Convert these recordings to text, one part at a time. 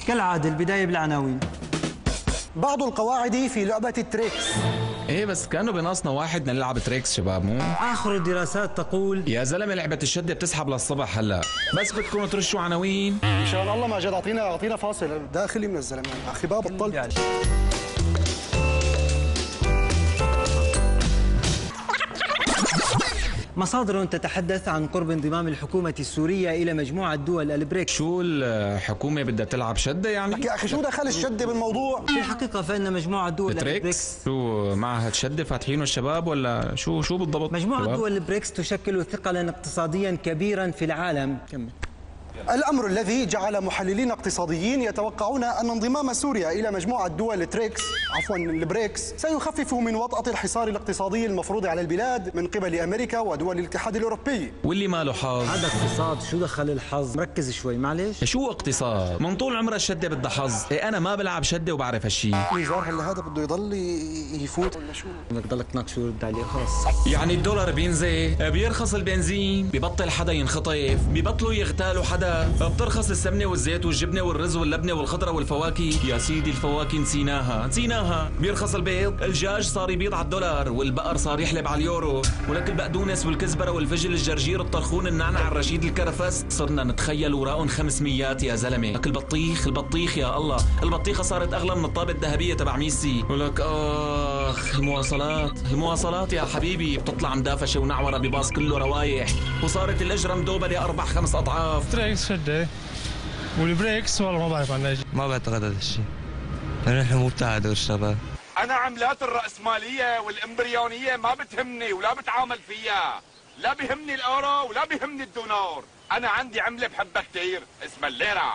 كالعادة البداية بالعناوين. بعض القواعد في لعبة التريكس. ايه بس كانوا بناقصنا واحد بدنا نلعب تريكس شباب مو؟ آخر الدراسات تقول يا زلمه لعبة الشدة بتسحب للصبح هلا، بس بدكم ترشوا عناوين؟ ان شاء الله ما جد اعطينا فاصل داخلي من الزلمه اخي باب بطلت. مصادر تتحدث عن قرب انضمام الحكومة السورية إلى مجموعة دول البريكس. شو الحكومة بدها تلعب شدة يعني؟ يا اخي شو دخل الشده بالموضوع؟ في الحقيقة فإن مجموعة دول البريكس شو معهد شدة فاتحينه الشباب ولا شو بالضبط؟ مجموعة شباب؟ دول البريكس تشكل ثقلا اقتصاديا كبيرا في العالم. كمل. الامر الذي جعل محللين اقتصاديين يتوقعون ان انضمام سوريا الى مجموعه دول البريكس سيخفف من وطأة الحصار الاقتصادي المفروض على البلاد من قبل امريكا ودول الاتحاد الاوروبي. واللي ماله حظ؟ هذا اقتصاد، شو دخل الحظ؟ مركز شوي معلش. شو اقتصاد؟ من طول عمرها الشدة بدها حظ، إيه أنا ما بلعب شدة وبعرف هالشي. الوزار هلا هذا بده يضل يفوت ولا شو؟ بدك تضلك تناقش ورد عليه خلص. يعني الدولار بينزل، بيرخص البنزين، ببطل حدا ينخطف، ببطلوا يغتالوا حدا، بترخص السمنة والزيت والجبنة والرز واللبنة والخضرة والفواكه. يا سيدي الفواكه نسيناها. بيرخص البيض، الدجاج صار يبيض على الدولار، والبقر صار يحلب على اليورو، ولك البقدونس والكزبرة والفجل الجرجير الطرخون النعنع الرشيد الكرفس صرنا نتخيل وراءهم 500 يا زلمة. لك البطيخ يا الله، البطيخة صارت أغلى من الطابة الذهبية تبع ميسي. ولك المواصلات يا حبيبي بتطلع مدافشة ونعورة بباص كله روايح، وصارت الأجرة مدوبة ل4-5 أضعاف. تريكس شدة والبريكس والله ما بعرف عنها شيء. ما بعتقد هذا الشيء، نحن مو بتاع هدول الشباب. أنا عملات الرأسمالية والإمبريونية ما بتهمني ولا بتعامل فيها، لا بيهمني الأورو ولا بيهمني الدولار. أنا عندي عملة بحبها كتير اسمها الليرة.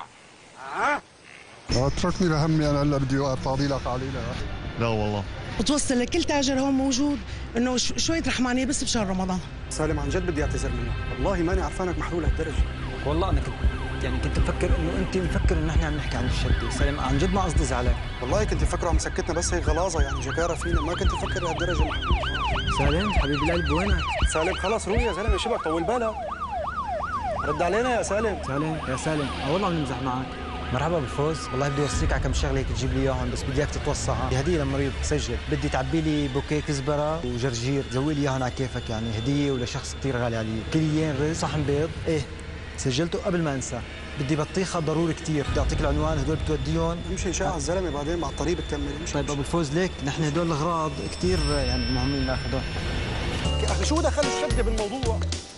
اتركني لهمي، انا هلا بدي افاضي لك علينا. لا والله بتوصل لكل تاجر هون موجود انه شويه رحمانيه بس بشهر رمضان. سالم عن جد بدي اعتذر منك، والله ماني عرفانك محلول هالدرجه. والله أنا كنت مفكر إنه أنت مفكر إنه إحنا عم نحكي عن الشدة. سالم عن جد ما قصدي زعلان. والله كنت مفكره عم سكتنا بس هيك غلاظه يعني جكاره فينا، ما كنت مفكر لهالدرجه محلول. سالم حبيب القلب وينك؟ سالم خلص روح يا زلمه، شبك طول بالك. رد علينا يا سالم. يا سالم والله بنمزح معك. مرحبا بالفوز، والله بدي اوصيك على كم شغله هيك تجيب لي اياهم، بس بدي اياك تتوسعها. هديه للمريض، سجل. بدي تعبي لي بوكيه كزبره وجرجير، زوي لي اياهم على كيفك يعني، هديه ولشخص كثير غالي علي. كليين رز، صحن بيض، ايه سجلته قبل ما انسى. بدي بطيخه ضروري كثير، بدي اعطيك العنوان، هدول بتوديهم. امشي ان شاء الله الزلمه بعدين مع الطريق بتكمل. طيب ابو الفوز ليك نحن هدول الاغراض كثير يعني مهمين ناخذهم. يا اخي شو دخل الشده بالموضوع؟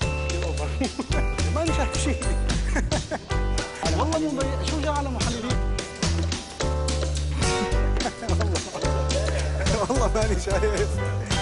ماني شايف شيء. والله مو شو جا على محللين. والله ماني شايف.